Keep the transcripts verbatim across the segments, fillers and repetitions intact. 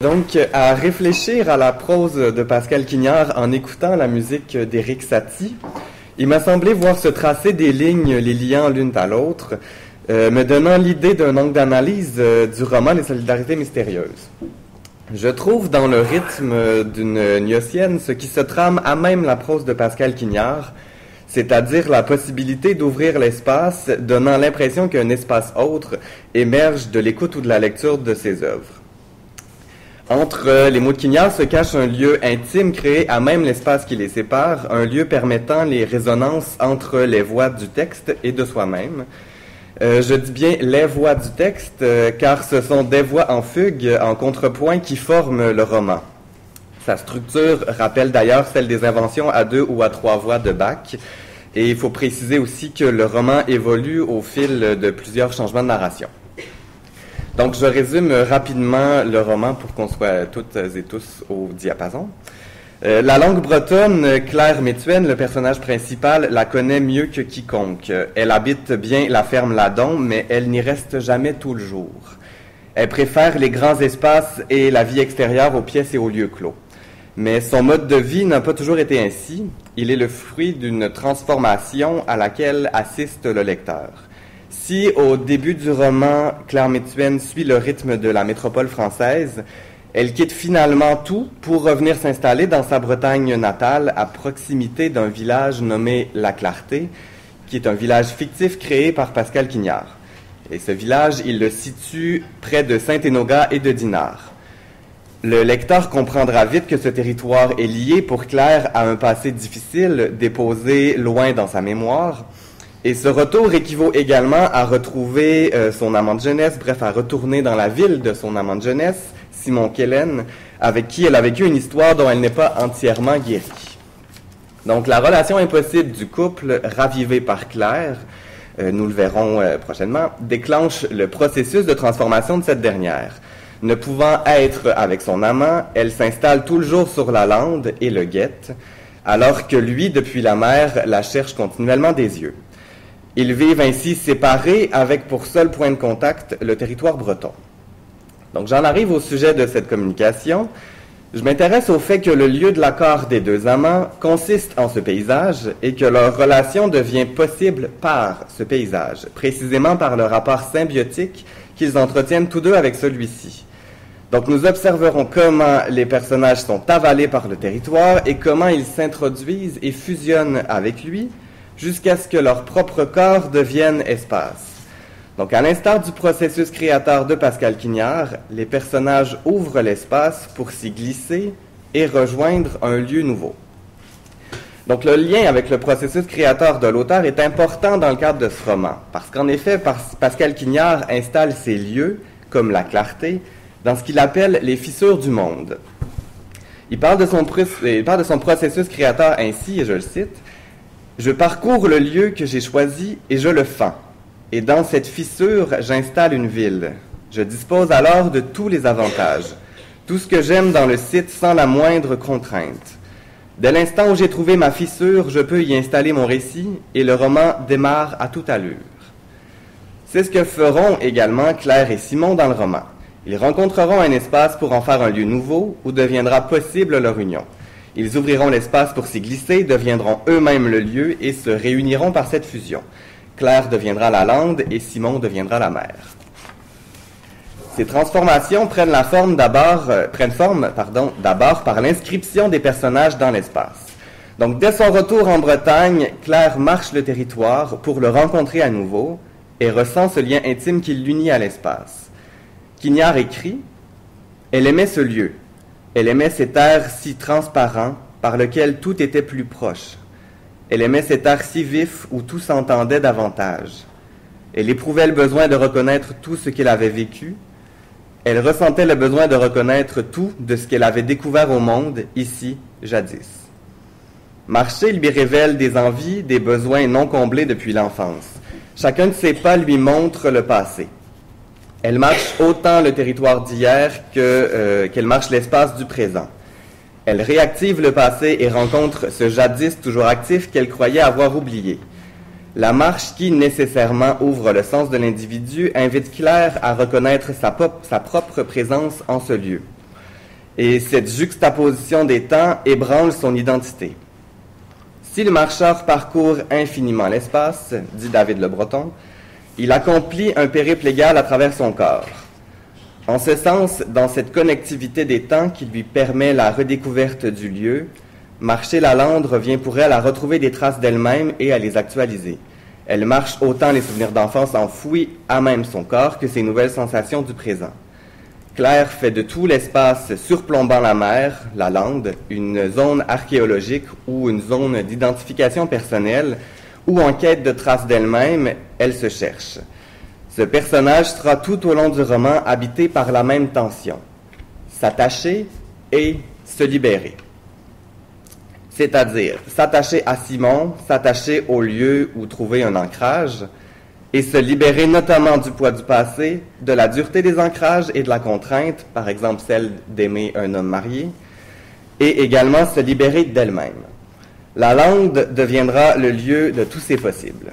Donc, à réfléchir à la prose de Pascal Quignard en écoutant la musique d'Éric Satie, il m'a semblé voir se tracer des lignes les liant l'une à l'autre, euh, me donnant l'idée d'un angle d'analyse euh, du roman Les Solidarités mystérieuses. Je trouve dans le rythme d'une gnossienne ce qui se trame à même la prose de Pascal Quignard, c'est-à-dire la possibilité d'ouvrir l'espace, donnant l'impression qu'un espace autre émerge de l'écoute ou de la lecture de ses œuvres. Entre les mots de Quignard se cache un lieu intime créé à même l'espace qui les sépare, un lieu permettant les résonances entre les voix du texte et de soi-même. Euh, je dis bien les voix du texte, euh, car ce sont des voix en fugue, en contrepoint, qui forment le roman. Sa structure rappelle d'ailleurs celle des inventions à deux ou à trois voix de Bach, et il faut préciser aussi que le roman évolue au fil de plusieurs changements de narration. Donc, je résume rapidement le roman pour qu'on soit toutes et tous au diapason. Euh, la langue bretonne, Claire Métuenne, le personnage principal, la connaît mieux que quiconque. Elle habite bien la ferme Ladon, mais elle n'y reste jamais tout le jour. Elle préfère les grands espaces et la vie extérieure aux pièces et aux lieux clos. Mais son mode de vie n'a pas toujours été ainsi. Il est le fruit d'une transformation à laquelle assiste le lecteur. Si, au début du roman, Claire Métuenne suit le rythme de la métropole française, elle quitte finalement tout pour revenir s'installer dans sa Bretagne natale, à proximité d'un village nommé La Clarté, qui est un village fictif créé par Pascal Quignard. Et ce village, il le situe près de Saint-Enogat et de Dinard. Le lecteur comprendra vite que ce territoire est lié pour Claire à un passé difficile, déposé loin dans sa mémoire. Et ce retour équivaut également à retrouver euh, son amant de jeunesse, bref, à retourner dans la ville de son amant de jeunesse, Simon Kellen, avec qui elle a vécu une histoire dont elle n'est pas entièrement guérie. Donc, la relation impossible du couple, ravivée par Claire, euh, nous le verrons euh, prochainement, déclenche le processus de transformation de cette dernière. Ne pouvant être avec son amant, elle s'installe tout le jour sur la lande et le guette, alors que lui, depuis la mer, la cherche continuellement des yeux. Ils vivent ainsi séparés avec pour seul point de contact le territoire breton. Donc j'en arrive au sujet de cette communication. Je m'intéresse au fait que le lieu de l'accord des deux amants consiste en ce paysage et que leur relation devient possible par ce paysage, précisément par le rapport symbiotique qu'ils entretiennent tous deux avec celui-ci. Donc nous observerons comment les personnages sont avalés par le territoire et comment ils s'introduisent et fusionnent avec lui, jusqu'à ce que leur propre corps devienne espace. Donc, à l'instar du processus créateur de Pascal Quignard, les personnages ouvrent l'espace pour s'y glisser et rejoindre un lieu nouveau. Donc, le lien avec le processus créateur de l'auteur est important dans le cadre de ce roman, parce qu'en effet, Pascal Quignard installe ces lieux, comme la clarté, dans ce qu'il appelle les fissures du monde. Il parle de son, il parle de son processus créateur ainsi, et je le cite, « Je parcours le lieu que j'ai choisi et je le fends. Et dans cette fissure, j'installe une ville. Je dispose alors de tous les avantages, tout ce que j'aime dans le site sans la moindre contrainte. Dès l'instant où j'ai trouvé ma fissure, je peux y installer mon récit et le roman démarre à toute allure. » C'est ce que feront également Claire et Simon dans le roman. Ils rencontreront un espace pour en faire un lieu nouveau où deviendra possible leur union. Ils ouvriront l'espace pour s'y glisser, deviendront eux-mêmes le lieu et se réuniront par cette fusion. Claire deviendra la lande et Simon deviendra la mer. Ces transformations prennent la forme d'abord, euh, prennent forme, pardon, d'abord par l'inscription des personnages dans l'espace. Donc, dès son retour en Bretagne, Claire marche le territoire pour le rencontrer à nouveau et ressent ce lien intime qui l'unit à l'espace. Quignard écrit « Elle aimait ce lieu. Elle aimait cet air si transparent par lequel tout était plus proche. Elle aimait cet air si vif où tout s'entendait davantage. Elle éprouvait le besoin de reconnaître tout ce qu'elle avait vécu. Elle ressentait le besoin de reconnaître tout de ce qu'elle avait découvert au monde, ici, jadis. Marcher lui révèle des envies, des besoins non comblés depuis l'enfance. Chacun de ses pas lui montre le passé. Elle marche autant le territoire d'hier que, euh, qu'elle marche l'espace du présent. Elle réactive le passé et rencontre ce jadis toujours actif qu'elle croyait avoir oublié. La marche qui, nécessairement, ouvre le sens de l'individu invite Claire à reconnaître sa, pop, sa propre présence en ce lieu. Et cette juxtaposition des temps ébranle son identité. Si le marcheur parcourt infiniment l'espace, dit David Le Breton, il accomplit un périple égal à travers son corps. En ce sens, dans cette connectivité des temps qui lui permet la redécouverte du lieu, marcher la lande revient pour elle à retrouver des traces d'elle-même et à les actualiser. Elle marche autant les souvenirs d'enfance enfouis à même son corps que ses nouvelles sensations du présent. Claire fait de tout l'espace surplombant la mer, la lande, une zone archéologique ou une zone d'identification personnelle où, en quête de traces d'elle-même, elle se cherche. Ce personnage sera tout au long du roman habité par la même tension, s'attacher et se libérer. C'est-à-dire s'attacher à Simon, s'attacher au lieu où trouver un ancrage, et se libérer notamment du poids du passé, de la dureté des ancrages et de la contrainte, par exemple celle d'aimer un homme marié, et également se libérer d'elle-même. La lande deviendra le lieu de tous ces possibles.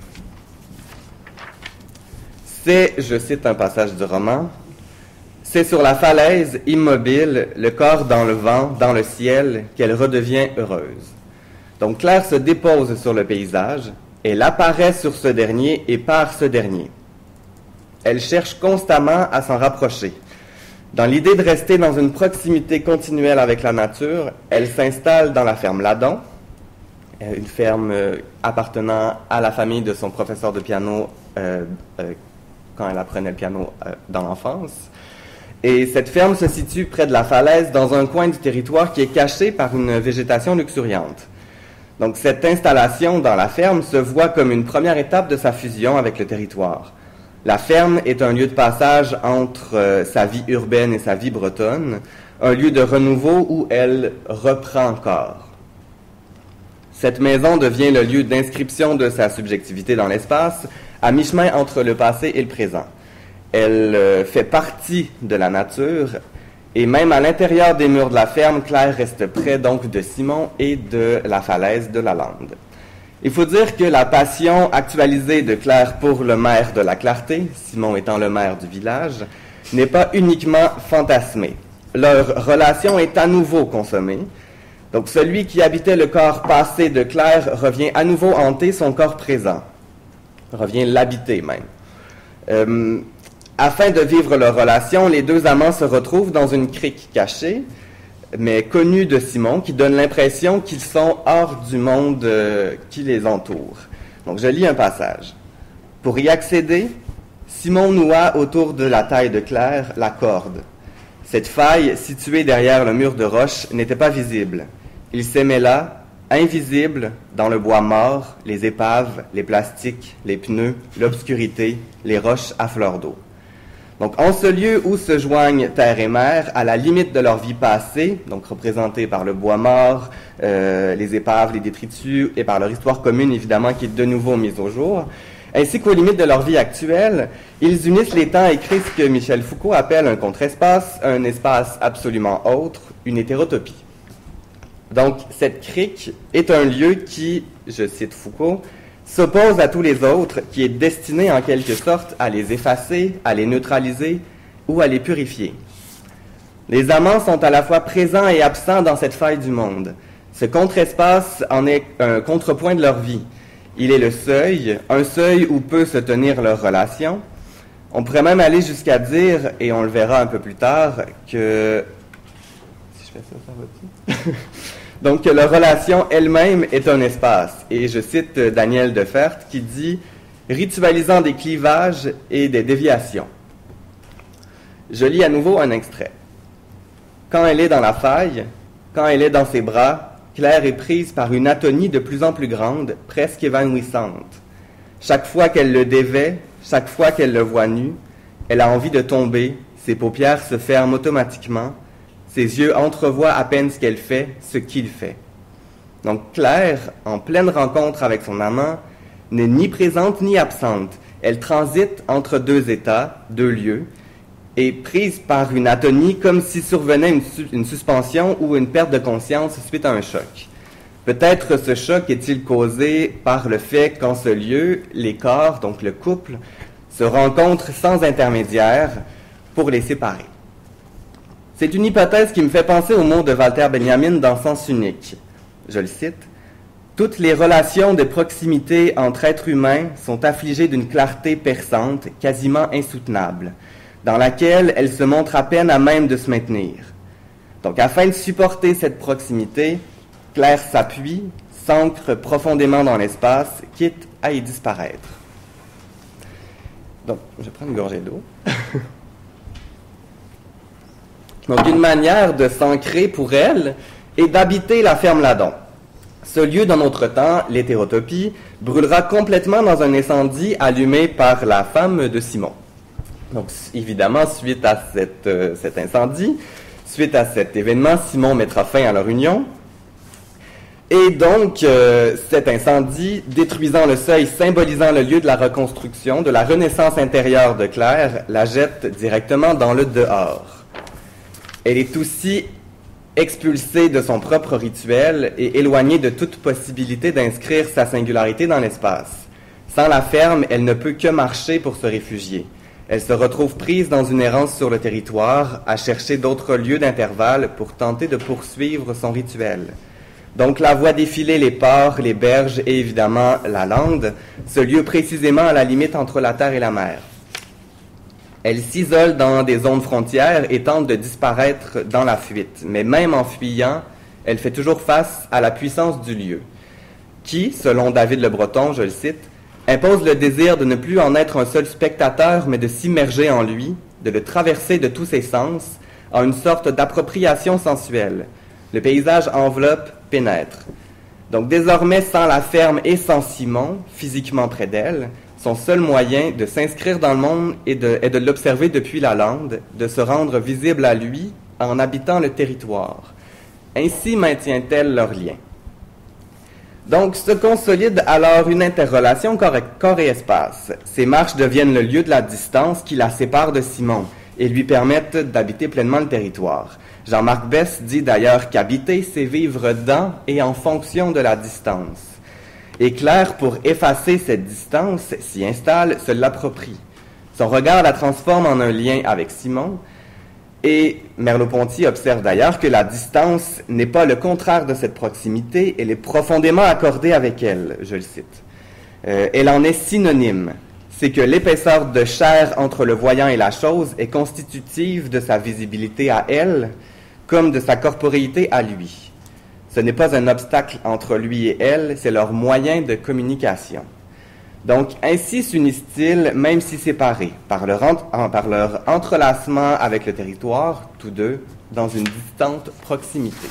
C'est, je cite un passage du roman, « C'est sur la falaise, immobile, le corps dans le vent, dans le ciel, qu'elle redevient heureuse. » Donc Claire se dépose sur le paysage, elle apparaît sur ce dernier et par ce dernier. Elle cherche constamment à s'en rapprocher. Dans l'idée de rester dans une proximité continuelle avec la nature, elle s'installe dans la ferme Ladon, une ferme appartenant à la famille de son professeur de piano euh, euh, quand elle apprenait le piano euh, dans l'enfance. Et cette ferme se situe près de la falaise dans un coin du territoire qui est caché par une végétation luxuriante. Donc cette installation dans la ferme se voit comme une première étape de sa fusion avec le territoire. La ferme est un lieu de passage entre euh, sa vie urbaine et sa vie bretonne, un lieu de renouveau où elle reprend corps. Cette maison devient le lieu d'inscription de sa subjectivité dans l'espace, à mi-chemin entre le passé et le présent. Elle euh, fait partie de la nature, et même à l'intérieur des murs de la ferme, Claire reste près donc de Simon et de la falaise de la lande. Il faut dire que la passion actualisée de Claire pour le maire de la Clarté, Simon étant le maire du village, n'est pas uniquement fantasmée. Leur relation est à nouveau consommée. Donc celui qui habitait le corps passé de Claire revient à nouveau hanter son corps présent, revient l'habiter même. Euh, afin de vivre leur relation, les deux amants se retrouvent dans une crique cachée, mais connue de Simon, qui donne l'impression qu'ils sont hors du monde euh, qui les entoure. Donc je lis un passage. Pour y accéder, Simon noua autour de la taille de Claire la corde. Cette faille, située derrière le mur de roche, n'était pas visible. Il s'émêla, invisible, dans le bois mort, les épaves, les plastiques, les pneus, l'obscurité, les roches à fleur d'eau. Donc, en ce lieu où se joignent terre et mer, à la limite de leur vie passée, donc représentée par le bois mort, euh, les épaves, les détritus, et par leur histoire commune, évidemment, qui est de nouveau mise au jour, ainsi qu'aux limites de leur vie actuelle, ils unissent les temps et créent ce que Michel Foucault appelle un contre-espace, un espace absolument autre, une hétérotopie. Donc, cette crique est un lieu qui, je cite Foucault, s'oppose à tous les autres, qui est destiné en quelque sorte à les effacer, à les neutraliser ou à les purifier. Les amants sont à la fois présents et absents dans cette faille du monde. Ce contre-espace en est un contrepoint de leur vie. Il est le seuil, un seuil où peut se tenir leur relation. On pourrait même aller jusqu'à dire, et on le verra un peu plus tard, que... Si je fais ça, ça va-t-il? Donc, que leur relation elle-même est un espace. Et je cite Daniel Defert qui dit « ritualisant des clivages et des déviations ». Je lis à nouveau un extrait. « Quand elle est dans la faille, quand elle est dans ses bras, Claire est prise par une atonie de plus en plus grande, presque évanouissante. Chaque fois qu'elle le dévait, chaque fois qu'elle le voit nu, elle a envie de tomber, ses paupières se ferment automatiquement, ses yeux entrevoient à peine ce qu'elle fait, ce qu'il fait. Donc Claire, en pleine rencontre avec son amant, n'est ni présente ni absente. Elle transite entre deux états, deux lieux, et prise par une atonie comme si survenait une, su- une suspension ou une perte de conscience suite à un choc. Peut-être ce choc est-il causé par le fait qu'en ce lieu, les corps, donc le couple, se rencontrent sans intermédiaire pour les séparer. C'est une hypothèse qui me fait penser au mot de Walter Benjamin dans Sens unique. Je le cite. « Toutes les relations de proximité entre êtres humains sont affligées d'une clarté perçante, quasiment insoutenable, dans laquelle elles se montrent à peine à même de se maintenir. Donc, afin de supporter cette proximité, Claire s'appuie, s'ancre profondément dans l'espace, quitte à y disparaître. » Donc, je prends une gorgée d'eau. Donc, une manière de s'ancrer pour elle est d'habiter la ferme Ladon. Ce lieu dans notre temps, l'hétérotopie, brûlera complètement dans un incendie allumé par la femme de Simon. Donc, évidemment, suite à cette, euh, cet incendie, suite à cet événement, Simon mettra fin à leur union. Et donc, euh, cet incendie, détruisant le seuil, symbolisant le lieu de la reconstruction, de la renaissance intérieure de Claire, la jette directement dans le dehors. Elle est aussi expulsée de son propre rituel et éloignée de toute possibilité d'inscrire sa singularité dans l'espace. Sans la ferme, elle ne peut que marcher pour se réfugier. Elle se retrouve prise dans une errance sur le territoire, à chercher d'autres lieux d'intervalle pour tenter de poursuivre son rituel. Donc la voit défiler les ports, les berges et évidemment la lande, ce lieu précisément à la limite entre la terre et la mer. Elle s'isole dans des zones frontières et tente de disparaître dans la fuite. Mais même en fuyant, elle fait toujours face à la puissance du lieu, qui, selon David Le Breton, je le cite, impose le désir de ne plus en être un seul spectateur, mais de s'immerger en lui, de le traverser de tous ses sens, en une sorte d'appropriation sensuelle. Le paysage enveloppe, pénètre. Donc désormais, sans la ferme et sans Simon, physiquement près d'elle, son seul moyen de s'inscrire dans le monde est de, est de l'observer depuis la lande, de se rendre visible à lui en habitant le territoire. Ainsi maintient-elle leur lien. Donc se consolide alors une interrelation corps et, corps et espace. Ces marches deviennent le lieu de la distance qui la sépare de Simon et lui permettent d'habiter pleinement le territoire. Jean-Marc Besse dit d'ailleurs qu'habiter, c'est vivre dans et en fonction de la distance. Et Claire, pour effacer cette distance, s'y installe, se l'approprie. Son regard la transforme en un lien avec Simon. Et Merleau-Ponty observe d'ailleurs que la distance n'est pas le contraire de cette proximité, elle est profondément accordée avec elle, je le cite. Euh, elle en est synonyme. C'est que l'épaisseur de chair entre le voyant et la chose est constitutive de sa visibilité à elle, comme de sa corporéité à lui. Ce n'est pas un obstacle entre lui et elle, c'est leur moyen de communication. Donc, ainsi s'unissent-ils, même si séparés, par leur, en, par leur entrelacement avec le territoire, tous deux, dans une distante proximité.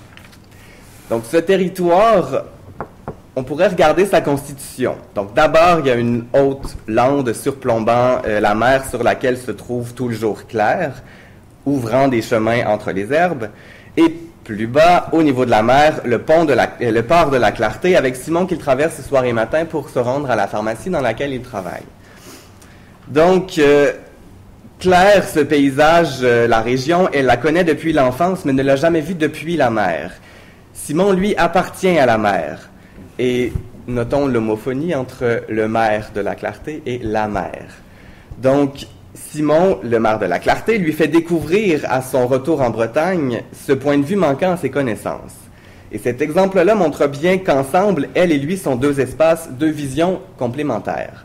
Donc, ce territoire, on pourrait regarder sa constitution. Donc, d'abord, il y a une haute lande surplombant euh, la mer sur laquelle se trouve tout le jour Claire, ouvrant des chemins entre les herbes, et plus bas, au niveau de la mer, le pont de la, le port de la Clarté, avec Simon qu'il traverse ce soir et matin pour se rendre à la pharmacie dans laquelle il travaille. Donc, euh, Claire, ce paysage, euh, la région, elle la connaît depuis l'enfance, mais ne l'a jamais vu depuis la mer. Simon, lui, appartient à la mer. Et notons l'homophonie entre le maire de la Clarté et la mer. Donc, Simon, le maire de la Clarté, lui fait découvrir à son retour en Bretagne ce point de vue manquant à ses connaissances. Et cet exemple-là montre bien qu'ensemble, elle et lui sont deux espaces, deux visions complémentaires.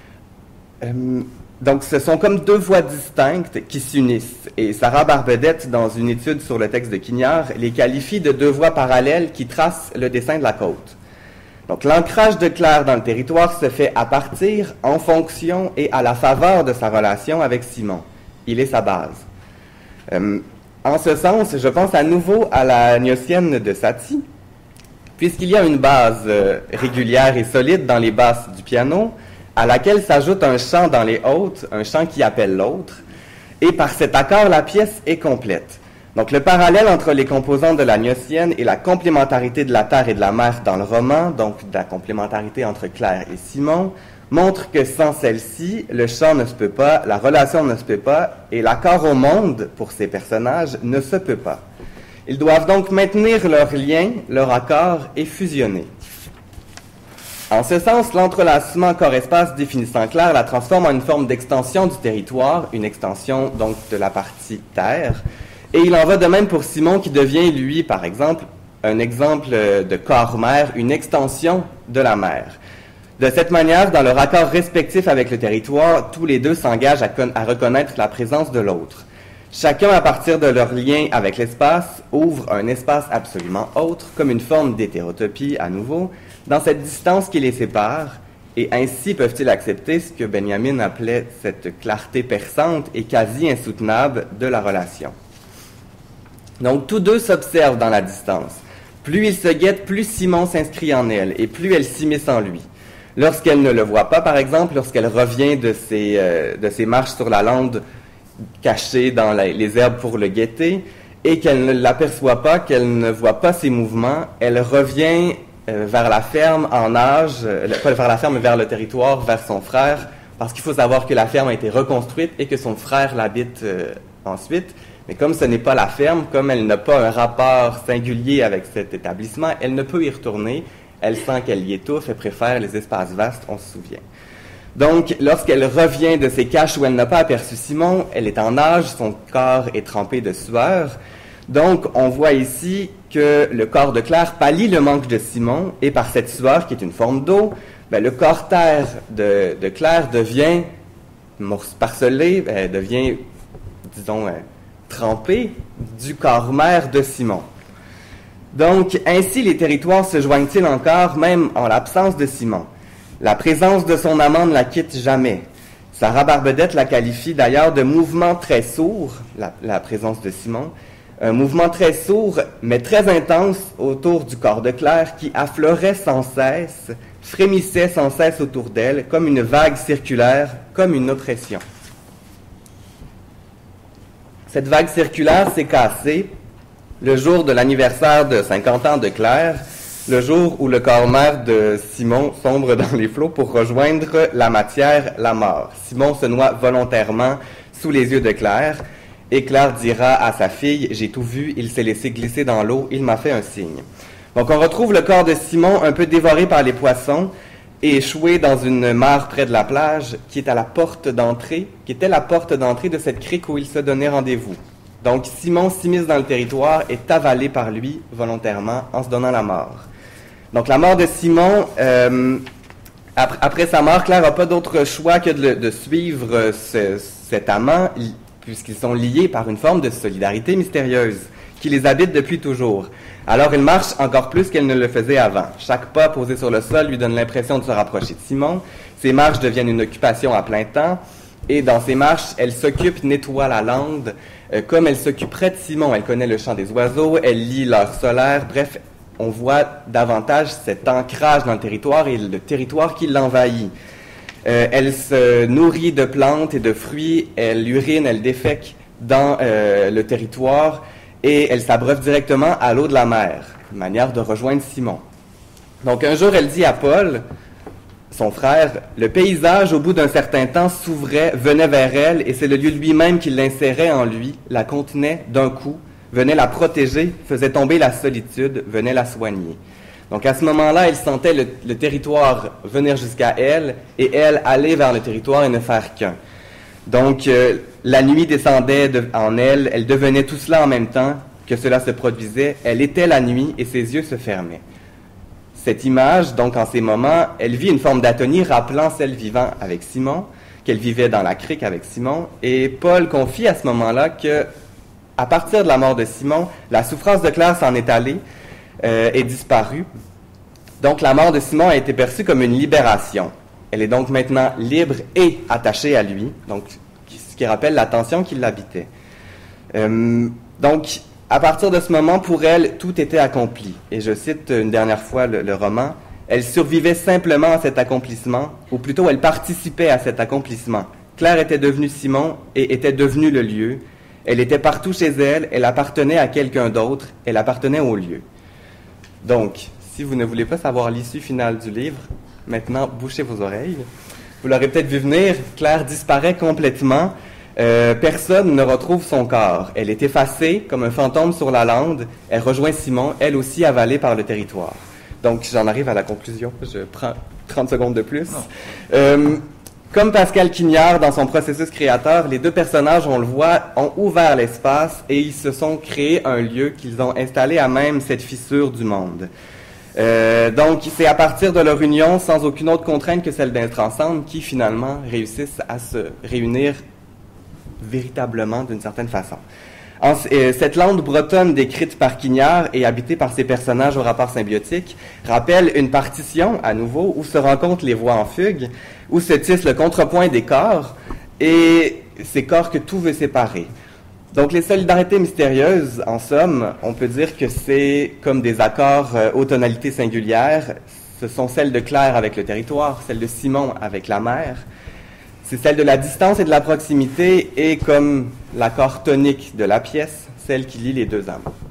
Euh, donc, ce sont comme deux voies distinctes qui s'unissent. Et Sarah Barbedette, dans une étude sur le texte de Quignard, les qualifie de deux voies parallèles qui tracent le dessin de la côte. Donc, l'ancrage de Claire dans le territoire se fait à partir, en fonction et à la faveur de sa relation avec Simon. Il est sa base. Euh, en ce sens, je pense à nouveau à la gnossienne de Satie, puisqu'il y a une base euh, régulière et solide dans les basses du piano, à laquelle s'ajoute un chant dans les hautes, un chant qui appelle l'autre, et par cet accord, la pièce est complète. Donc, le parallèle entre les composantes de la gnossienne et la complémentarité de la terre et de la mer dans le roman, donc de la complémentarité entre Claire et Simon, montre que sans celle-ci, le chant ne se peut pas, la relation ne se peut pas, et l'accord au monde, pour ces personnages, ne se peut pas. Ils doivent donc maintenir leur lien, leur accord, et fusionner. En ce sens, l'entrelacement corps-espace définissant Claire la transforme en une forme d'extension du territoire, une extension donc de la partie terre, Et il en va de même pour Simon qui devient, lui, par exemple, un exemple de corps-mère, une extension de la mère. De cette manière, dans leur accord respectif avec le territoire, tous les deux s'engagent à, à reconnaître la présence de l'autre. Chacun, à partir de leur lien avec l'espace, ouvre un espace absolument autre, comme une forme d'hétérotopie à nouveau, dans cette distance qui les sépare, et ainsi peuvent-ils accepter ce que Benjamin appelait cette clarté perçante et quasi insoutenable de la relation. Donc, tous deux s'observent dans la distance. Plus ils se guettent, plus Simon s'inscrit en elle, et plus elle s'immisce en lui. Lorsqu'elle ne le voit pas, par exemple, lorsqu'elle revient de ses, euh, de ses marches sur la lande cachée dans la, les herbes pour le guetter, et qu'elle ne l'aperçoit pas, qu'elle ne voit pas ses mouvements, elle revient euh, vers la ferme en nage, euh, pas vers la ferme, mais vers le territoire, vers son frère, parce qu'il faut savoir que la ferme a été reconstruite et que son frère l'habite euh, ensuite. Mais comme ce n'est pas la ferme, comme elle n'a pas un rapport singulier avec cet établissement, elle ne peut y retourner. Elle sent qu'elle y étouffe et préfère les espaces vastes, on se souvient. Donc, lorsqu'elle revient de ces caches où elle n'a pas aperçu Simon, elle est en nage, son corps est trempé de sueur. Donc, on voit ici que le corps de Claire pallie le manque de Simon, et par cette sueur, qui est une forme d'eau, ben, le corps terre de, de Claire devient parcelé, ben, devient, disons, euh, trempé du corps mère de Simon. Donc, ainsi les territoires se joignent-ils encore, même en l'absence de Simon. La présence de son amant ne la quitte jamais. Sarah Barbedette la qualifie d'ailleurs de mouvement très sourd, la, la présence de Simon, un mouvement très sourd, mais très intense autour du corps de Claire qui affleurait sans cesse, frémissait sans cesse autour d'elle, comme une vague circulaire, comme une oppression. Cette vague circulaire s'est cassée le jour de l'anniversaire de cinquante ans de Claire, le jour où le corps-mère de Simon sombre dans les flots pour rejoindre la matière, la mort. Simon se noie volontairement sous les yeux de Claire, et Claire dira à sa fille « J'ai tout vu, il s'est laissé glisser dans l'eau, il m'a fait un signe ». Donc on retrouve le corps de Simon un peu dévoré par les poissons et échoué dans une mare près de la plage qui est à la porte d'entrée, qui était la porte d'entrée de cette crique où il se donnait rendez-vous. Donc, Simon s'immisce dans le territoire, est avalé par lui volontairement en se donnant la mort. Donc, la mort de Simon, euh, après, après sa mort, Claire n'a pas d'autre choix que de, de suivre ce, cet amant, puisqu'ils sont liés par une forme de solidarité mystérieuse qui les habite depuis toujours. Alors, il marche encore plus qu'elle ne le faisait avant. Chaque pas posé sur le sol lui donne l'impression de se rapprocher de Simon. Ses marches deviennent une occupation à plein temps. Et dans ses marches, elle s'occupe, nettoie la lande, euh, comme elle s'occuperait de Simon. Elle connaît le chant des oiseaux, elle lit l'heure solaire. Bref, on voit davantage cet ancrage dans le territoire et le territoire qui l'envahit. Euh, elle se nourrit de plantes et de fruits, elle urine, elle défèque dans euh, le territoire et elle s'abreuve directement à l'eau de la mer, une manière de rejoindre Simon. Donc un jour, elle dit à Paul, son frère, le paysage, au bout d'un certain temps, s'ouvrait, venait vers elle, et c'est le lieu lui-même qui l'insérait en lui, la contenait d'un coup, venait la protéger, faisait tomber la solitude, venait la soigner. Donc à ce moment-là, elle sentait le, le territoire venir jusqu'à elle, et elle aller vers le territoire et ne faire qu'un. Donc euh, la nuit descendait de, en elle, elle devenait tout cela en même temps que cela se produisait, elle était la nuit, et ses yeux se fermaient. Cette image, donc en ces moments, elle vit une forme d'atonie rappelant celle vivant avec Simon, qu'elle vivait dans la crique avec Simon, et Paul confie à ce moment-là que, à partir de la mort de Simon, la souffrance de Claire s'en est allée euh, et disparue. Donc la mort de Simon a été perçue comme une libération. Elle est donc maintenant libre et attachée à lui, donc ce qui rappelle la tension qui l'habitait. Euh, donc à partir de ce moment, pour elle, tout était accompli. Et je cite une dernière fois le, le roman. Elle survivait simplement à cet accomplissement, ou plutôt elle participait à cet accomplissement. Claire était devenue Simon et était devenue le lieu. Elle était partout chez elle, elle appartenait à quelqu'un d'autre, elle appartenait au lieu. Donc, si vous ne voulez pas savoir l'issue finale du livre, maintenant bouchez vos oreilles. Vous l'aurez peut-être vu venir, Claire disparaît complètement. Euh, personne ne retrouve son corps. Elle est effacée comme un fantôme sur la lande. Elle rejoint Simon, elle aussi avalée par le territoire. Donc, j'en arrive à la conclusion. Je prends trente secondes de plus. Euh, Comme Pascal Quignard, dans son processus créateur, les deux personnages, on le voit, ont ouvert l'espace et ils se sont créés un lieu qu'ils ont installé à même cette fissure du monde. Euh, donc, c'est à partir de leur union, sans aucune autre contrainte que celle d'être ensemble, qui finalement réussissent à se réunir véritablement d'une certaine façon. En, euh, cette lande bretonne décrite par Quignard et habitée par ses personnages au rapport symbiotique rappelle une partition, à nouveau, où se rencontrent les voix en fugue, où se tisse le contrepoint des corps, et ces corps que tout veut séparer. Donc les solidarités mystérieuses, en somme, on peut dire que c'est comme des accords euh, aux tonalités singulières. Ce sont celles de Claire avec le territoire, celles de Simon avec la mer. C'est celle de la distance et de la proximité, et comme l'accord tonique de la pièce, celle qui lie les deux âmes.